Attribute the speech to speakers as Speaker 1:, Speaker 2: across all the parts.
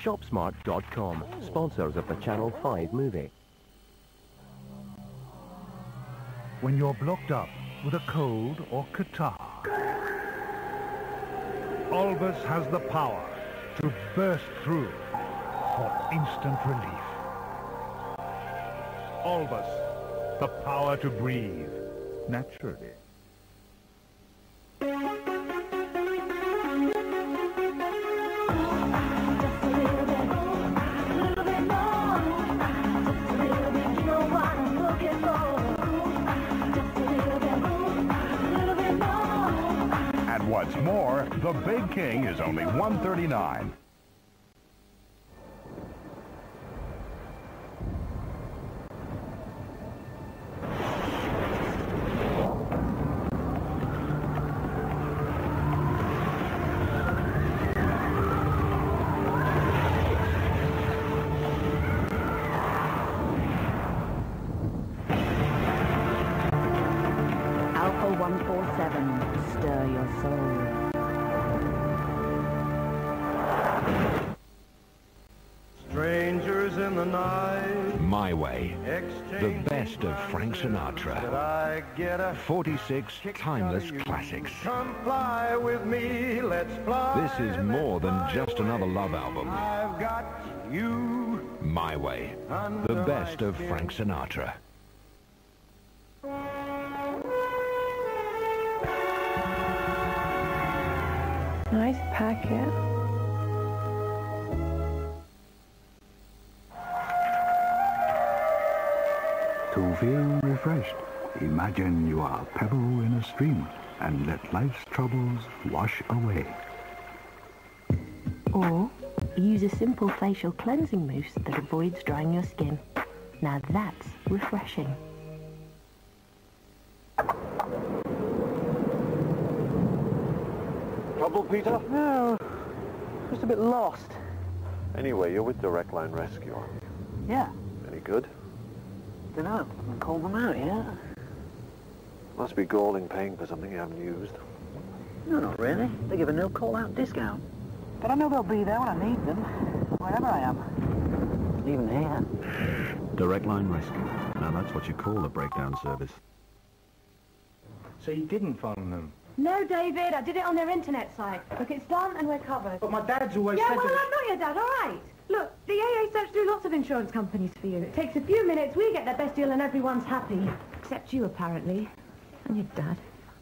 Speaker 1: ShopSmart.com, sponsors of the Channel 5 movie.
Speaker 2: When you're blocked up with a cold or catarrh, Olbus has the power to burst through for instant relief. Olbus, the power to breathe naturally.
Speaker 3: And what's more, the Big King is only $139.
Speaker 4: Alpha 147, stir your soul.
Speaker 5: Strangers in the night.
Speaker 3: My Way, the best of Frank Sinatra. 46 timeless classics.
Speaker 5: Comply with me, let's fly.
Speaker 3: This is more than just another love album.
Speaker 5: I've got you.
Speaker 3: My Way, the best of Frank Sinatra.
Speaker 6: Nice packet.
Speaker 7: To feel refreshed, imagine you are a pebble in a stream and let life's troubles wash away.
Speaker 4: Or use a simple facial cleansing mousse that avoids drying your skin. Now that's refreshing.
Speaker 8: Trouble, Peter?
Speaker 9: No, just a bit lost.
Speaker 8: Anyway, you're with Direct Line Rescue, aren't you?
Speaker 9: Yeah,
Speaker 8: Any good?
Speaker 9: dunno. Call them out, yeah?
Speaker 8: Must be galling paying for something you haven't used.
Speaker 9: No, not really. They give a no call-out discount. But I know they'll be there when I need them, wherever I am. Even here.
Speaker 7: Direct Line Rescue. Now that's what you call a breakdown service.
Speaker 10: So you didn't phone them?
Speaker 6: No, David, I did it on their internet site. Look, it's done and we're covered.
Speaker 10: But my dad's always
Speaker 6: Yeah,
Speaker 10: said
Speaker 6: well,
Speaker 10: that...
Speaker 6: I'm not your dad, all right. Look, the AA search through lots of insurance companies for you. It takes a few minutes, we get their best deal and everyone's happy. Except you, apparently. And your dad.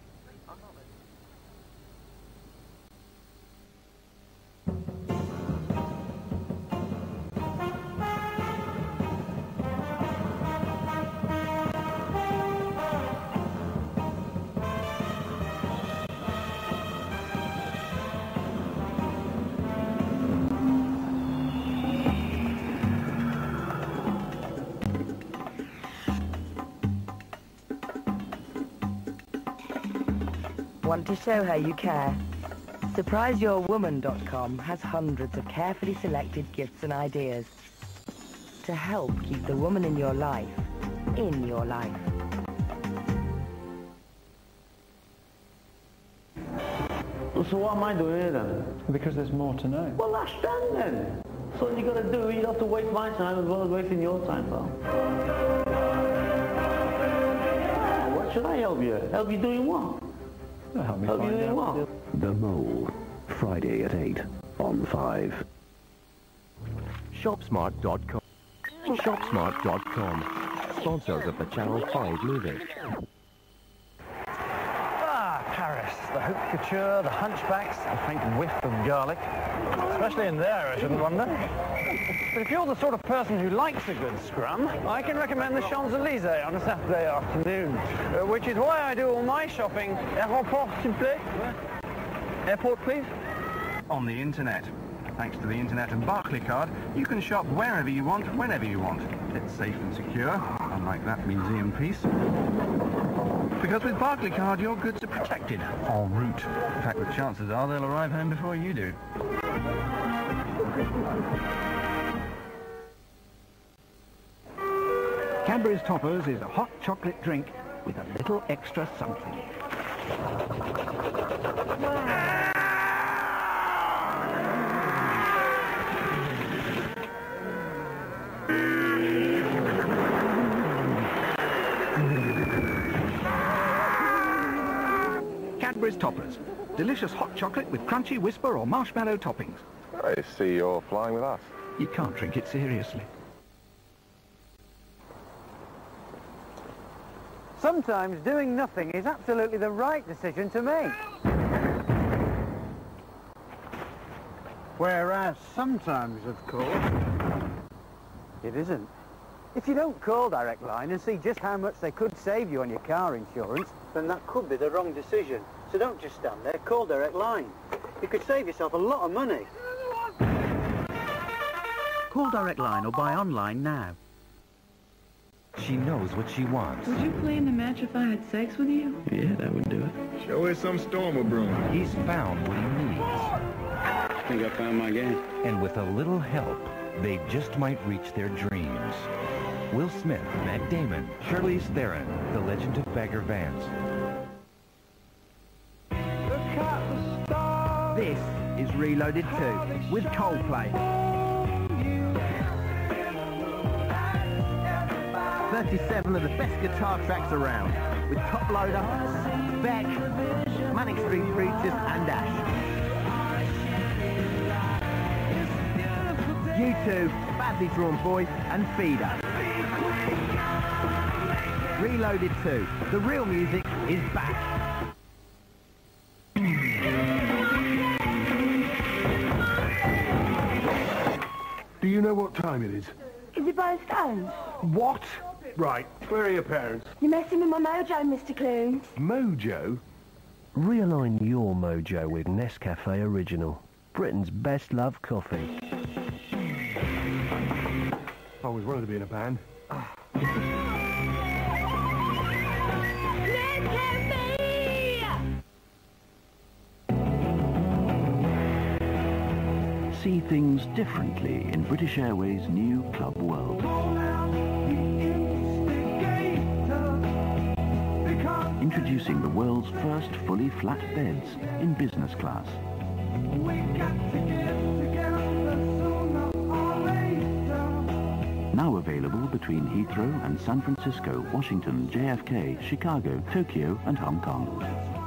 Speaker 11: Want to show her you care? SurpriseYourWoman.com has hundreds of carefully selected gifts and ideas to help keep the woman in your life in your life.
Speaker 9: So what am I doing here then?
Speaker 10: Because there's more to know.
Speaker 9: Well, that's done then. So what you gotta do, you have to waste my time as well as wasting your time, pal. What should I help you? Help you doing what?
Speaker 10: Help me
Speaker 9: Help you
Speaker 10: find
Speaker 9: doing
Speaker 10: out.
Speaker 9: what?
Speaker 7: The Mole, Friday at 8 on 5.
Speaker 1: ShopSmart.com, ShopSmart.com, sponsors of the Channel 5 movie.
Speaker 9: Paris, the haute couture, the hunchbacks, a faint whiff of garlic. Especially in there, I shouldn't wonder. But if you're the sort of person who likes a good scrum, I can recommend the Champs-Élysées on a Saturday afternoon. Which is why I do all my shopping. Airport, s'il vous plaît. Airport, please.
Speaker 10: On the internet. Thanks to the internet and Barclaycard, you can shop wherever you want, whenever you want. It's safe and secure, unlike that museum piece. Because with Barclaycard, your goods are protected en route. In fact, the chances are they'll arrive home before you do.
Speaker 2: Cadbury's Toppers is a hot chocolate drink with a little extra something.
Speaker 12: Cadbury's Toppers. Delicious hot chocolate with crunchy whisper or marshmallow toppings.
Speaker 8: I see you're flying with us.
Speaker 12: You can't drink it seriously.
Speaker 9: Sometimes doing nothing is absolutely the right decision to make. Whereas sometimes, of course, it isn't. If you don't call Direct Line and see just how much they could save you on your car insurance, then that could be the wrong decision. So don't just stand there, call Direct Line. You could save yourself a lot of money.
Speaker 13: Call Direct Line or buy online now.
Speaker 1: She knows what she wants.
Speaker 6: Would you play in the match if I had sex with you?
Speaker 13: Yeah, that would do it.
Speaker 14: Show her some storm or broom.
Speaker 1: He's found what he needs.
Speaker 13: I think I found my game.
Speaker 1: And with a little help, they just might reach their dreams. Will Smith, Matt Damon, Charlize Theron, the legend of Bagger Vance.
Speaker 13: This is Reloaded 2 with Coldplay. 37 of the best guitar tracks around, with Top Loader, Beck, Manic Street Preachers and Ash. U2, Badly Drawn Boy and Feeder. Reloaded 2, the real music is back.
Speaker 2: Do you know what time it is?
Speaker 4: Is it by the Stones?
Speaker 2: What? Right, where are your parents?
Speaker 4: You're messing with my mojo, Mr. Clunes.
Speaker 2: Mojo?
Speaker 15: Realign your mojo with Nescafe Original, Britain's best loved coffee.
Speaker 2: I always wanted to be in a band.
Speaker 16: See things differently in British Airways' new Club World. Introducing the world's first fully flat beds in business class. Now available between Heathrow and San Francisco, Washington, JFK, Chicago, Tokyo and Hong Kong.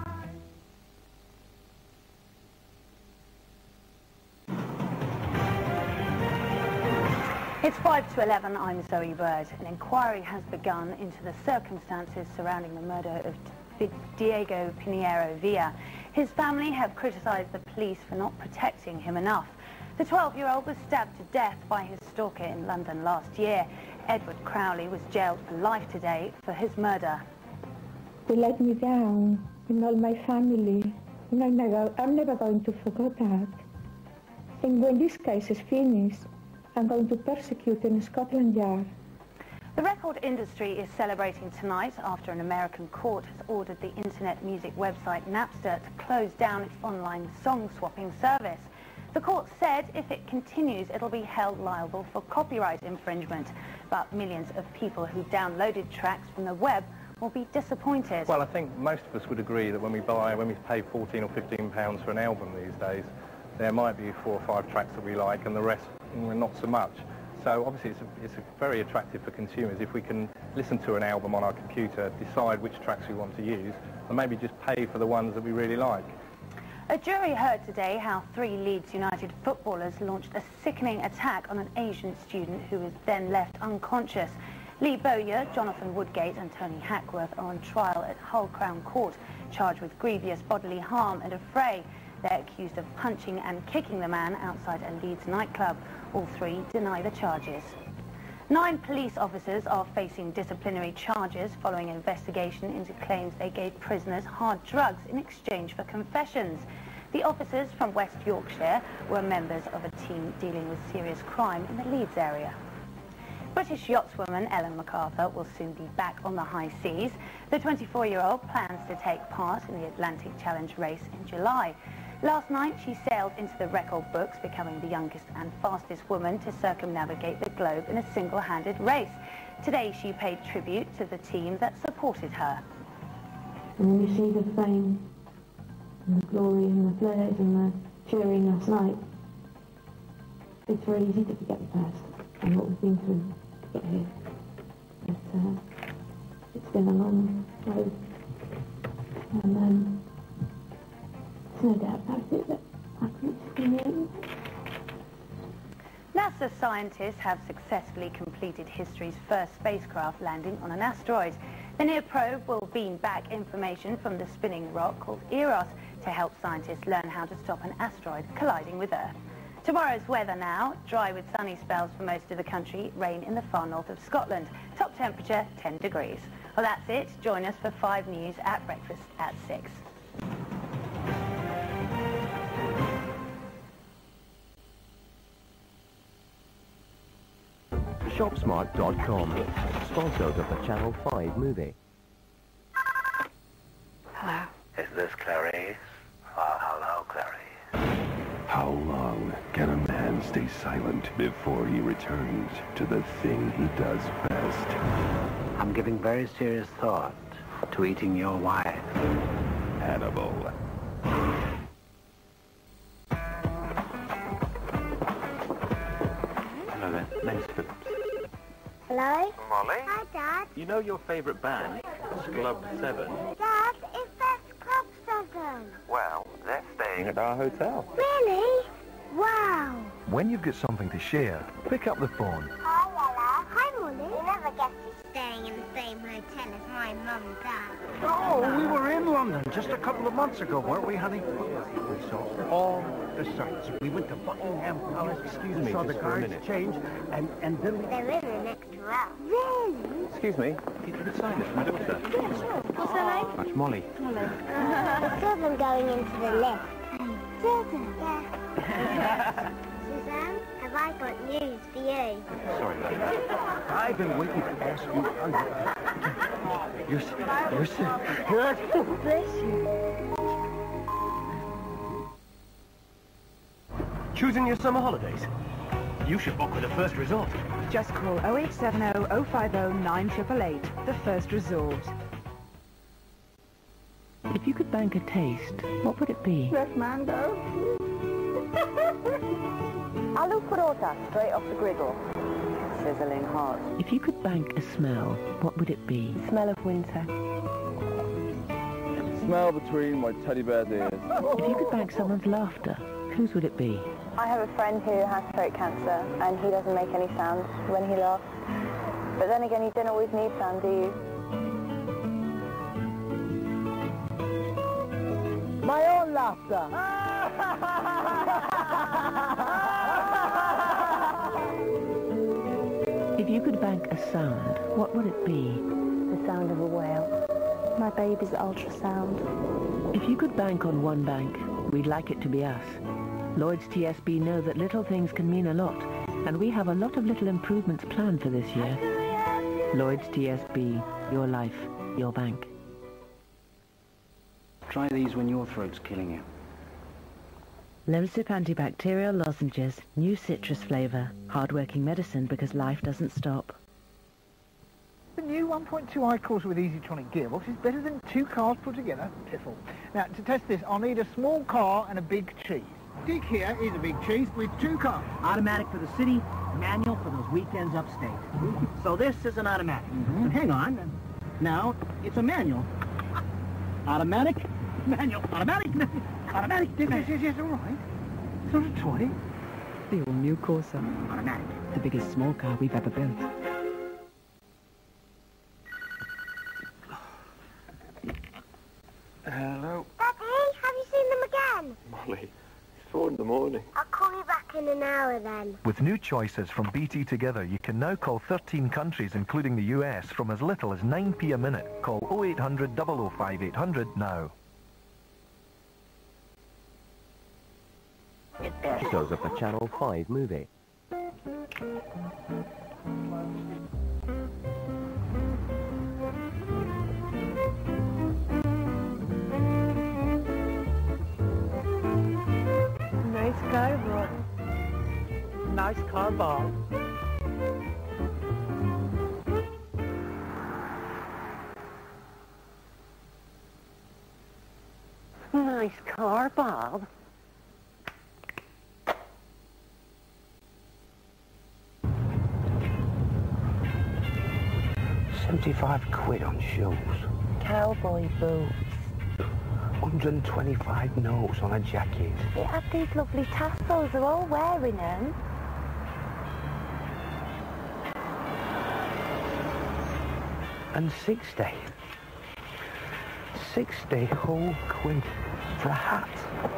Speaker 17: It's 5 to 11, I'm Zoe Bird. An inquiry has begun into the circumstances surrounding the murder of Diego Pinheiro Villa. His family have criticised the police for not protecting him enough. The 12-year-old was stabbed to death by his stalker in London last year. Edward Crowley was jailed for life today for his murder.
Speaker 18: They let me down and all my family. And I'm never going to forget that. And when this case is finished, I'm going to persecute in Scotland Yard.
Speaker 17: The record industry is celebrating tonight after an American court has ordered the internet music website Napster to close down its online song swapping service. The court said if it continues, it'll be held liable for copyright infringement. But millions of people who downloaded tracks from the web will be disappointed.
Speaker 10: Well, I think most of us would agree that when we pay 14 or 15 pounds for an album these days, there might be 4 or 5 tracks that we like and the rest not so much. So obviously it's very attractive for consumers if we can listen to an album on our computer, decide which tracks we want to use, and maybe just pay for the ones that we really like.
Speaker 17: A jury heard today how 3 Leeds United footballers launched a sickening attack on an Asian student who was then left unconscious. Lee Bowyer, Jonathan Woodgate and Tony Hackworth are on trial at Hull Crown Court, charged with grievous bodily harm and affray. They're accused of punching and kicking the man outside a Leeds nightclub. All 3 deny the charges. 9 police officers are facing disciplinary charges following an investigation into claims they gave prisoners hard drugs in exchange for confessions. The officers from West Yorkshire were members of a team dealing with serious crime in the Leeds area. British yachtswoman Ellen MacArthur will soon be back on the high seas. The 24-year-old plans to take part in the Atlantic Challenge race in July. Last night, she sailed into the record books, becoming the youngest and fastest woman to circumnavigate the globe in a single-handed race. Today, she paid tribute to the team that supported her.
Speaker 4: And when you see the fame and the glory and the flares and the cheering last night, it's very easy to forget the past and what we've been through to get here. It's been a long road. And There's no doubt about it that I couldn't stimulate.
Speaker 17: NASA scientists have successfully completed history's first spacecraft landing on an asteroid. The near probe will beam back information from the spinning rock called Eros to help scientists learn how to stop an asteroid colliding with Earth. Tomorrow's weather now, dry with sunny spells for most of the country, rain in the far north of Scotland. Top temperature 10 degrees. Well, that's it. Join us for 5 News at breakfast at 6.
Speaker 14: Shopsmart.com, sponsors of the Channel 5 movie.
Speaker 17: Hello.
Speaker 19: Is this Clarice? Oh, hello, Clarice.
Speaker 20: How long can a man stay silent before he returns to the thing he does best?
Speaker 19: I'm giving very serious thought to eating your wife.
Speaker 20: Hannibal.
Speaker 19: Hello there, name's Phillips.
Speaker 21: Hello?
Speaker 19: Molly?
Speaker 21: Hi, Dad.
Speaker 19: You know your favourite band, Club 7?
Speaker 21: Dad, is that Club 7?
Speaker 19: Well, they're staying at our hotel.
Speaker 21: Really? Wow.
Speaker 22: When you've got something to share, pick up the phone.
Speaker 21: Hi, Ella. Hi, Molly. You never guess you're staying in the same hotel as my mum and Dad.
Speaker 2: Oh, we were in London just a couple of months ago, weren't we, honey? We saw all the sights. We went to Buckingham Palace.
Speaker 20: Excuse me,
Speaker 2: saw
Speaker 20: just
Speaker 2: the
Speaker 20: for a
Speaker 2: guards
Speaker 20: minute.
Speaker 2: change, and then we...
Speaker 21: They're in the next row. Really?
Speaker 19: Excuse me, you could sign this for my daughter.
Speaker 21: Yeah, sure. What's her name?
Speaker 19: That's Molly.
Speaker 21: Molly. I saw them going into the lift. Susan? Yeah. Suzanne, have I got news for you?
Speaker 19: Sorry, lady.
Speaker 2: I've been waiting to ask you. You're sick. Good.
Speaker 21: Bless you.
Speaker 13: Choosing your summer holidays? You should book with the First Resort.
Speaker 23: Just call 0870 050 9888, the First Resort.
Speaker 11: If you could bank a taste, what would it be?
Speaker 21: Fresh mango.
Speaker 11: Aloo parota, straight off the griddle. Sizzling hot. If you could bank a smell, what would it be? The smell of winter.
Speaker 24: Smell between my teddy bear's ears.
Speaker 11: If you could bank someone's laughter, whose would it be?
Speaker 25: I have a friend who has throat cancer, and he doesn't make any sound when he laughs. But then again, you don't always need sound, do you?
Speaker 13: My own laughter.
Speaker 11: If you could bank a sound, what would it be?
Speaker 25: The sound of a whale. My baby's ultrasound.
Speaker 11: If you could bank on one bank, we'd like it to be us. Lloyd's TSB know that little things can mean a lot, and we have a lot of little improvements planned for this year. Lloyd's TSB, your life, your bank.
Speaker 19: Try these when your throat's killing you.
Speaker 26: Lemsip antibacterial lozenges, new citrus flavour. Hard-working medicine because life doesn't stop.
Speaker 2: The new 1.2i course with Easytronic gearbox is better than 2 cars put together. Piffle. Now, to test this, I'll need a small car and a big cheese. Dick here is a big cheese with 2 cars.
Speaker 13: Automatic for the city, manual for those weekends upstate. So this is an automatic. But hang on. Now, it's a manual. Automatic, manual, automatic, automatic.
Speaker 2: Yes, all right. It's not a toy.
Speaker 26: The all-new Corsa.
Speaker 13: Automatic.
Speaker 26: The biggest small car we've ever built.
Speaker 8: Hello.
Speaker 21: Daddy, have you seen them again?
Speaker 8: Molly, it's 4 in the morning.
Speaker 21: I'll call you back in an hour then.
Speaker 22: With new choices from BT Together, you can now call 13 countries, including the US, from as little as 9p a minute. Call 0800 005 800 now.
Speaker 14: Shows of the Channel 5 movie.
Speaker 6: Nice car, Bob.
Speaker 13: Nice car, Bob.
Speaker 11: Nice car, Bob.
Speaker 19: £75 on shoes.
Speaker 11: Cowboy boots.
Speaker 1: 125 notes on a jacket.
Speaker 21: It had these lovely tassels. They're all wearing them.
Speaker 1: And 60 whole quid for a hat.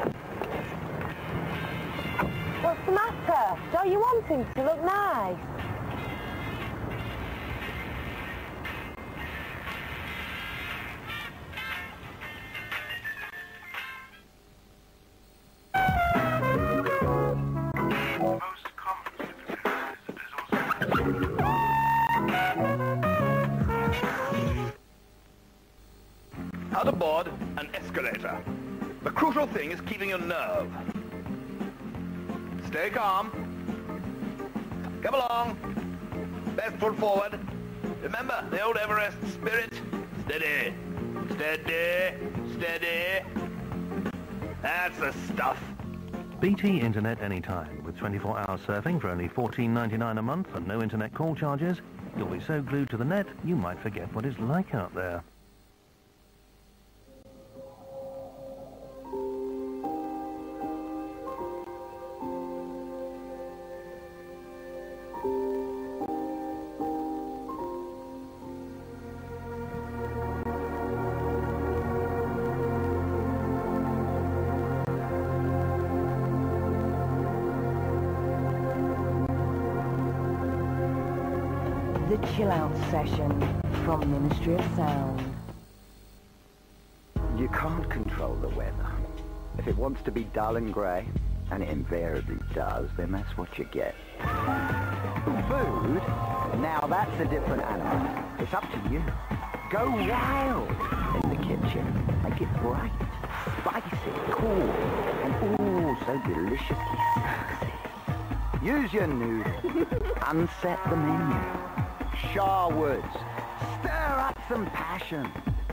Speaker 21: What's the matter? Don't you want him to look nice?
Speaker 3: Out aboard an escalator. The crucial thing is keeping your nerve. Stay calm. Come along. Best foot forward. Remember the old Everest spirit. Steady. Steady. Steady. That's the stuff.
Speaker 22: BT Internet anytime, with 24-hour surfing for only $14.99 a month and no internet call charges. You'll be so glued to the net, you might forget what it's like out there.
Speaker 5: The Chill Out Session from Ministry of Sound.
Speaker 7: You can't control the weather. If it wants to be dull and grey, and it invariably does, then that's what you get. Food? Now that's a different animal. It's up to you. Go wild in the kitchen. Make it bright, spicy, cool, and ooh, so deliciously sexy. Use your noodle. Unset the menu. Sharwoods. Stir up some passion.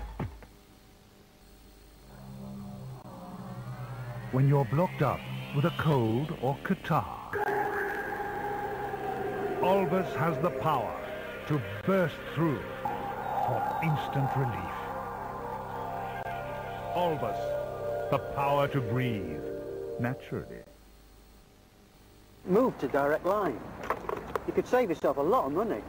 Speaker 9: When you're blocked up with a cold or catarrh, Olbus has the power to burst through for instant relief. Olbus, the power to breathe naturally.
Speaker 13: Move to Direct Line. You could save yourself a lot of money.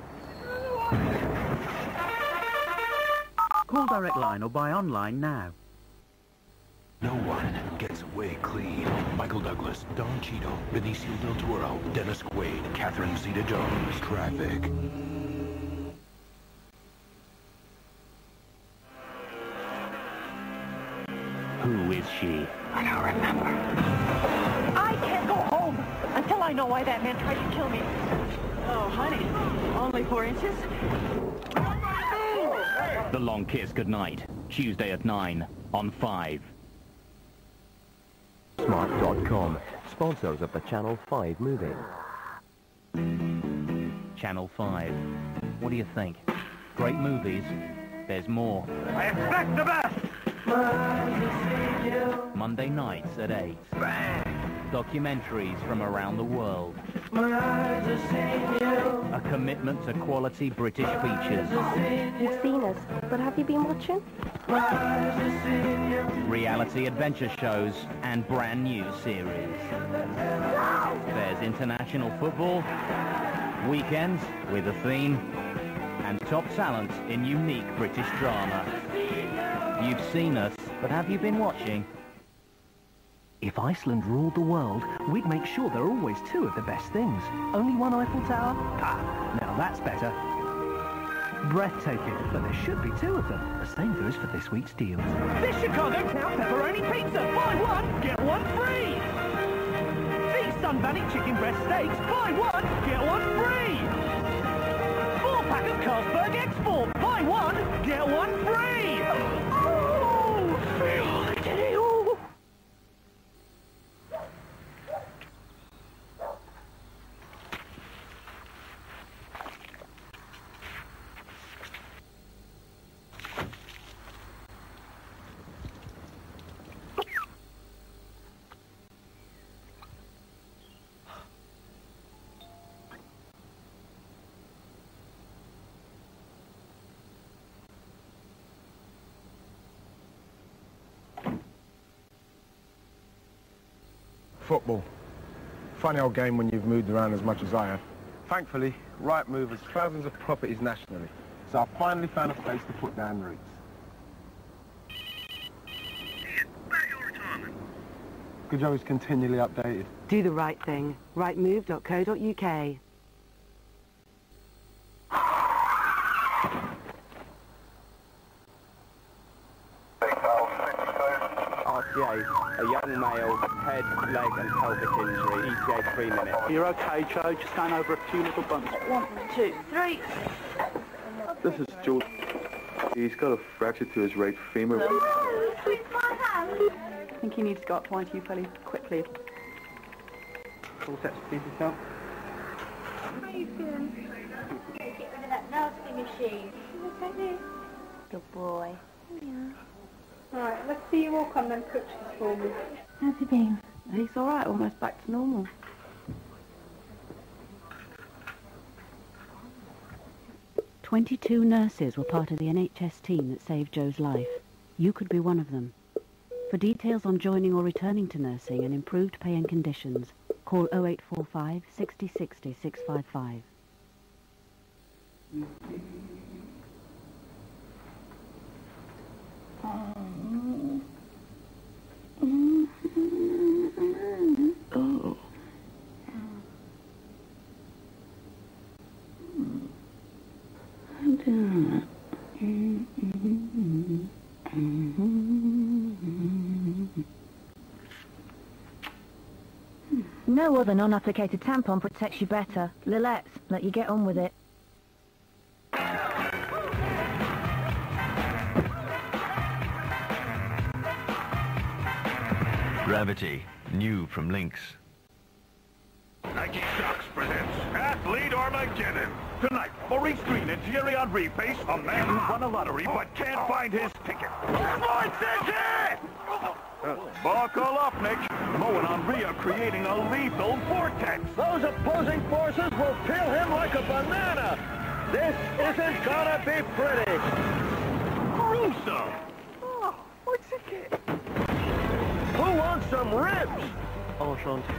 Speaker 12: Call Direct Line or buy online now.
Speaker 20: No one gets away clean. Michael Douglas, Don Cheadle, Benicio del Toro, Dennis Quaid, Catherine Zeta-Jones. Traffic.
Speaker 12: Who is she?
Speaker 7: I don't remember.
Speaker 27: I can't go home until I know why that man tried to kill me. Oh, honey, only 4 inches?
Speaker 12: The Long Kiss Goodnight, Tuesday at 9 on 5.
Speaker 14: Smart.com, sponsors of the Channel 5 movie.
Speaker 12: Channel 5. What do you think? Great movies. There's more.
Speaker 3: I expect the best!
Speaker 12: Monday nights at 8. Documentaries from around the world. A commitment to quality British features.
Speaker 21: You've seen us, but have you been watching?
Speaker 12: Reality adventure shows and brand new series. There's international football, weekends with a theme, and top talent in unique British drama. You've seen us, but have you been watching?
Speaker 15: If Iceland ruled the world, we'd make sure there are always 2 of the best things. Only one Eiffel Tower? Ah, now that's better. Breathtaking, but there should be 2 of them. The same goes for this week's deals.
Speaker 27: This Chicago Town pepperoni pizza. Buy 1, get 1 free. These Sun Valley chicken breast steaks. Buy 1, get 1 free. 4-pack of Carlsberg Export. Buy 1, get 1 free. Oh, I did it all.
Speaker 4: football. Funny old game when you've moved around as much as I have. Thankfully, Rightmove has thousands of properties nationally, so I finally found a place to put down roots. Good job is continually updated.
Speaker 10: Do the right thing. Rightmove.co.uk.
Speaker 16: RTA, a young male, head, leg and pelvic injury, ETA 3 minutes.
Speaker 27: You're okay, Joe, just going over a few little bumps. 1, 2, 3.
Speaker 17: This is Joe. He's got a fracture to his right femur.
Speaker 10: I think he needs to go up to ITU fairly quickly.
Speaker 16: All set to please yourself.
Speaker 21: How are you feeling? Get rid of that nasty machine. Good boy. Yeah.
Speaker 10: Right, let's see you walk on them crutches for me.
Speaker 21: How's he been?
Speaker 10: He's all right, almost back to normal.
Speaker 26: "22 nurses were part of the NHS team that saved Joe's life. You could be one of them. For details on joining or returning to nursing and improved pay and conditions, call 0845 60 60 655.
Speaker 10: Oh.
Speaker 26: No other non-applicated tampon protects you better. Lillette's, let you get on with it.
Speaker 22: Gravity, new from Lynx.
Speaker 3: Nike Shocks presents Athlete Armageddon. Tonight, Maurice Green and Thierry Henry face a man who won a lottery but can't find his ticket. Sports City! Buckle up, Nick. Mo and Henry are creating a lethal vortex.
Speaker 18: Those opposing forces will peel him like a banana. This isn't gonna be pretty.
Speaker 3: Gruesome.
Speaker 18: Oh, what's it? Who wants some ribs? Enchanté.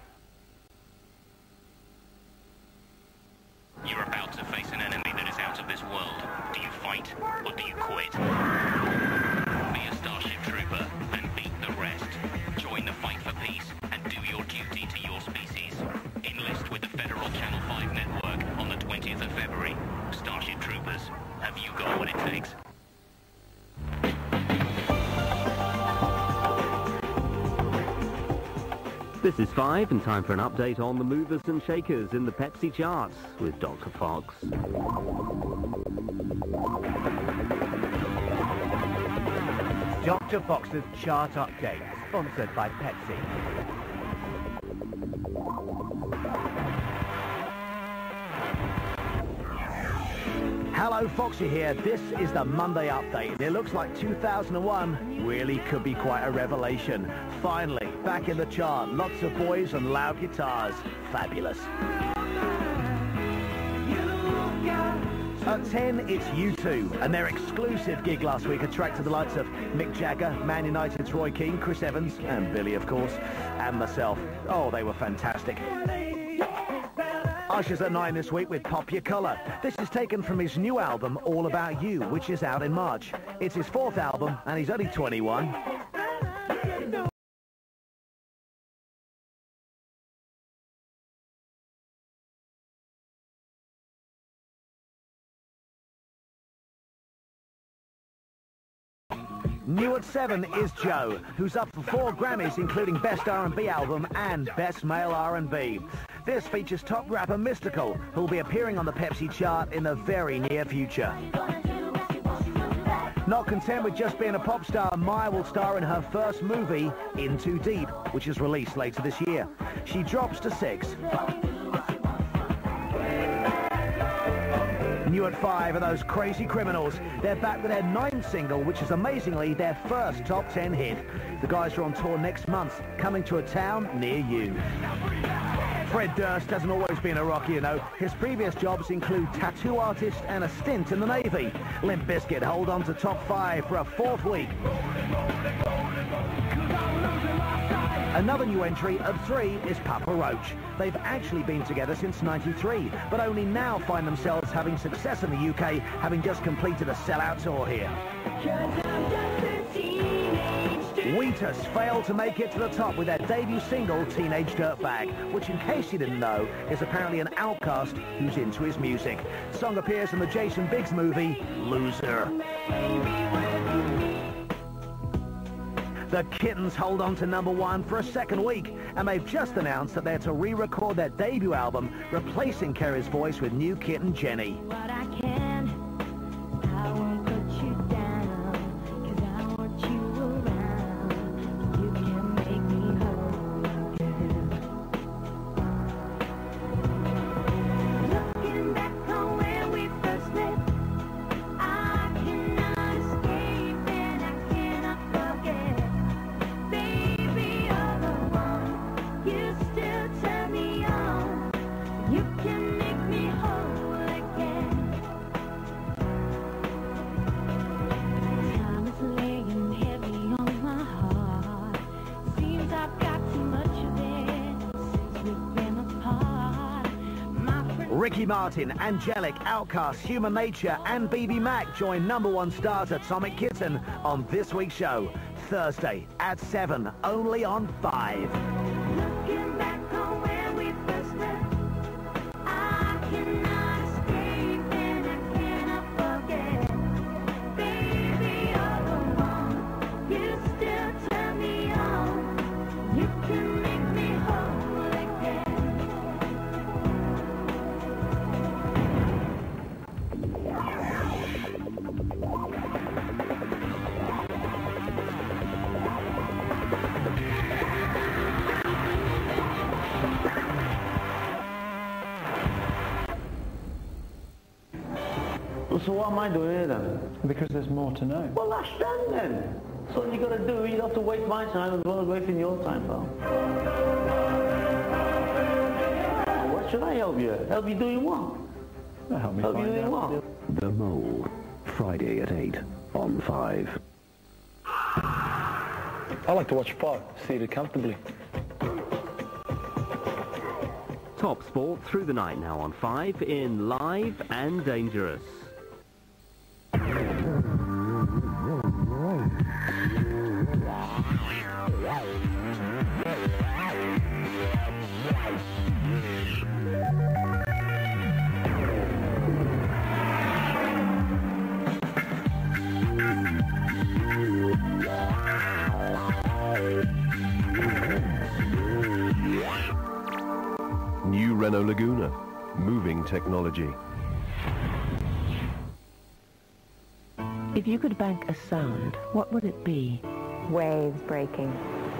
Speaker 12: You're about to face an enemy that is out of this world. Do you fight or do you quit? Be a Starship Trooper and beat the rest. Join the fight for peace and do your duty to your species. Enlist with the Federal Channel 5 network on the 20th of February. Starship Troopers, have you got what it takes?
Speaker 14: This is 5 and time for an update on the movers and shakers in the Pepsi charts with Dr. Fox.
Speaker 27: Dr. Fox's chart update, sponsored by Pepsi. Hello, Foxy here. This is the Monday update, and it looks like 2001 really could be quite a revelation. Finally, back in the chart, lots of boys and loud guitars. Fabulous. At 10, it's U2, and their exclusive gig last week attracted the likes of Mick Jagger, Man United's Roy Keane, Chris Evans, and Billy, of course, and myself. Oh, they were fantastic. Usher's at 9 this week with Pop Your Collar. This is taken from his new album, All About You, which is out in March. It's his 4th album, and he's only 21. New at 7 is Joe, who's up for 4 Grammys, including Best R&B Album and Best Male R&B. This features top rapper Mystical, who'll be appearing on the Pepsi chart in the very near future. Not content with just being a pop star, Maya will star in her first movie, In Too Deep, which is released later this year. She drops to 6. New at 5 are those Crazy Criminals. They're back with their 9th single, which is amazingly their first top 10 hit. The guys are on tour next month, coming to a town near you. Fred Durst hasn't always been a rocker, you know. His previous jobs include tattoo artist and a stint in the Navy. Limp Bizkit hold on to top 5 for a 4th week. Another new entry of 3 is Papa Roach. They've actually been together since '93, but only now find themselves having success in the UK, having just completed a sellout tour here. Wheatus failed to make it to the top with their debut single, Teenage Dirtbag, which, in case you didn't know, is apparently an outcast who's into his music. The song appears in the Jason Biggs movie, Loser. The Kittens hold on to #1 for a second week, and they've just announced that they're to re-record their debut album, replacing Kerry's voice with new kitten Jenny. Ricky Martin, Angelic, Outcast, Human Nature and BB Mac join #1 stars Atomic Kitten on this week's show. Thursday at 7, only on 5.
Speaker 2: So what am I doing here then?
Speaker 6: Because there's more to know.
Speaker 2: Well, that's done then. So what you got to do, you don't have to waste my time as well as wasting your time, pal. What should I help you? Help you doing what?
Speaker 6: Help me
Speaker 2: help you
Speaker 6: find
Speaker 2: doing
Speaker 6: out.
Speaker 2: what?
Speaker 8: The Mole, Friday at 8 on 5.
Speaker 17: I like to watch sport, seated comfortably.
Speaker 14: Top sport through the night now on 5 in Live and Dangerous.
Speaker 19: New Renault Laguna, moving technology.
Speaker 11: If you could bank a sound, what would it be?
Speaker 5: Waves breaking.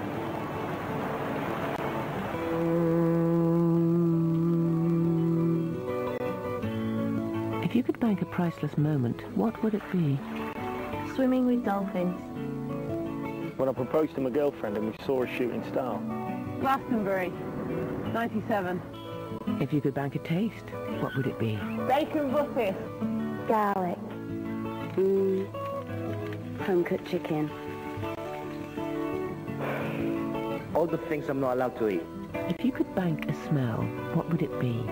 Speaker 11: If you could bank a priceless moment, what would it be?
Speaker 5: Swimming with dolphins.
Speaker 17: When I proposed to my girlfriend and we saw a shooting star.
Speaker 23: Glastonbury, 97.
Speaker 11: If you could bank a taste, what would it be?
Speaker 23: Bacon buffet.
Speaker 21: Garlic. Home-cooked chicken.
Speaker 7: All the things I'm not allowed to eat.
Speaker 11: If you could bank a smell, what would it be?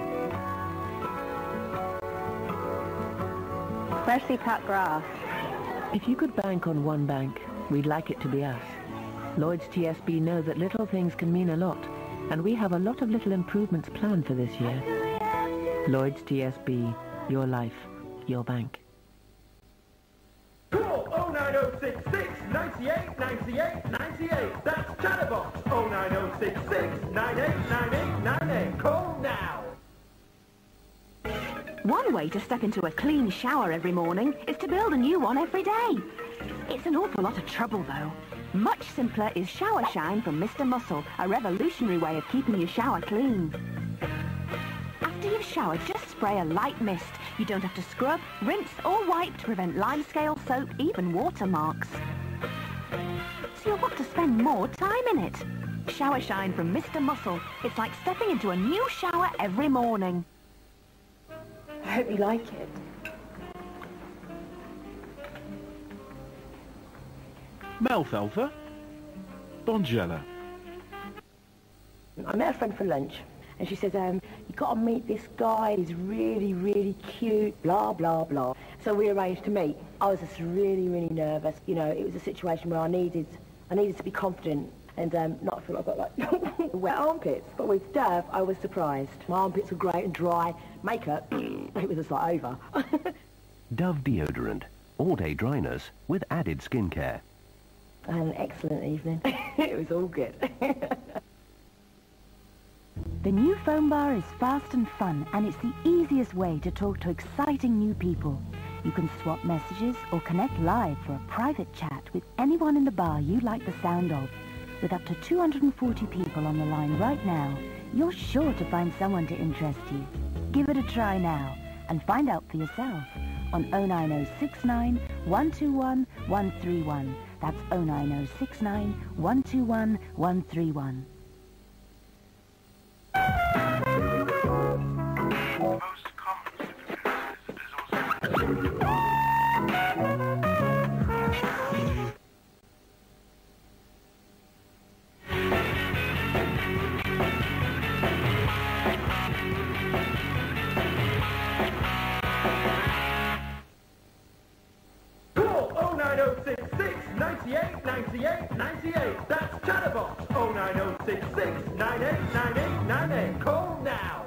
Speaker 5: Freshly cut grass.
Speaker 11: If you could bank on one bank, we'd like it to be us. Lloyd's TSB know that little things can mean a lot, and we have a lot of little improvements planned for this year. Lloyd's TSB, your life, your bank.
Speaker 18: Call 09066 98 98 98. That's Chatterbox 09066 989898. Call now.
Speaker 24: One way to step into a clean shower every morning is to build a new one every day. It's an awful lot of trouble, though. Much simpler is Shower Shine from Mr. Muscle, a revolutionary way of keeping your shower clean. After you've showered, just spray a light mist. You don't have to scrub, rinse or wipe to prevent limescale, soap, even watermarks. So you'll want to spend more time in it. Shower Shine from Mr. Muscle. It's like stepping into a new shower every morning.
Speaker 23: I hope you like it.
Speaker 25: Melfelfer, Bonjela.
Speaker 1: I met a friend for lunch, and she says, you got to meet this guy, he's really, really cute, blah, blah, blah. So we arranged to meet. I was just really, really nervous. You know, it was a situation where I needed to be confident and not feel like I've got, like, wet armpits. But with Dav, I was surprised. My armpits were great and dry. Makeup, it was just like over.
Speaker 8: Dove deodorant, all-day dryness with added skincare.
Speaker 1: I had an excellent evening. It was all good.
Speaker 26: The new phone bar is fast and fun, and it's the easiest way to talk to exciting new people. You can swap messages or connect live for a private chat with anyone in the bar you like the sound of. With up to 240 people on the line right now, you're sure to find someone to interest you. Give it a try now and find out for yourself on 09069 121 131. That's 09069 121 131.
Speaker 4: Call 09066 98 98 98. That's Chatterbox 09066 98 98 98. Call now.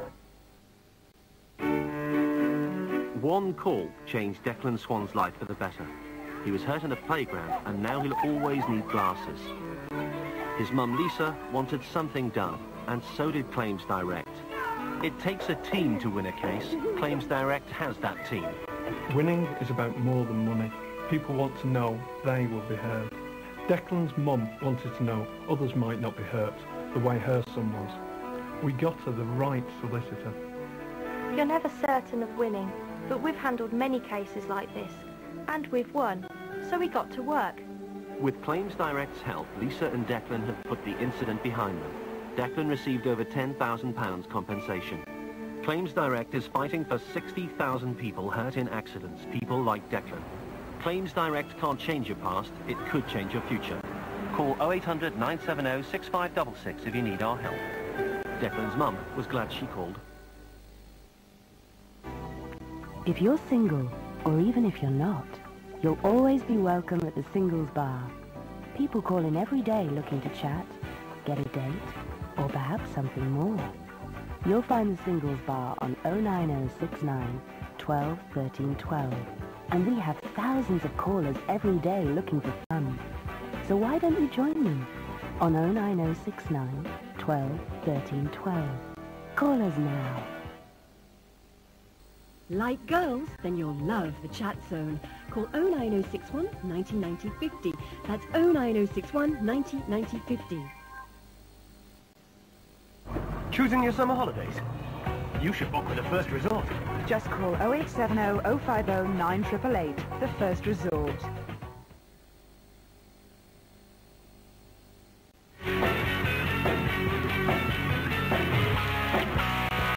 Speaker 14: One call changed Declan Swan's life for the better. He was hurt in a playground and now he'll always need glasses. His mum Lisa wanted something done, and so did Claims Direct. It takes a team to win a case. Claims Direct has that team.
Speaker 6: Winning is about more than money. People want to know they will be heard. Declan's mum wanted to know others might not be hurt the way her son was. We got her the right solicitor.
Speaker 9: You're never certain of winning, but we've handled many cases like this, and we've won, so we got to work.
Speaker 14: With Claims Direct's help, Lisa and Declan have put the incident behind them. Declan received over £10,000 compensation. Claims Direct is fighting for 60,000 people hurt in accidents, people like Declan. Claims Direct can't change your past, it could change your future. Call 0800 970 6566 if you need our help. Declan's mum was glad she called.
Speaker 26: If you're single, or even if you're not, you'll always be welcome at the Singles Bar. People call in every day looking to chat, get a date, or perhaps something more. You'll find the Singles Bar on 09069 12 13 12. And we have thousands of callers every day looking for fun. So why don't you join them on 09069 12 13 12. Call us now.
Speaker 13: Like girls? Then you'll love the chat zone. Call 09061 90 90 50. That's 09061 90 90 50.
Speaker 15: Choosing your summer holidays? You should book with the First Resort.
Speaker 24: Just call 0870 050 9888, the First Resort.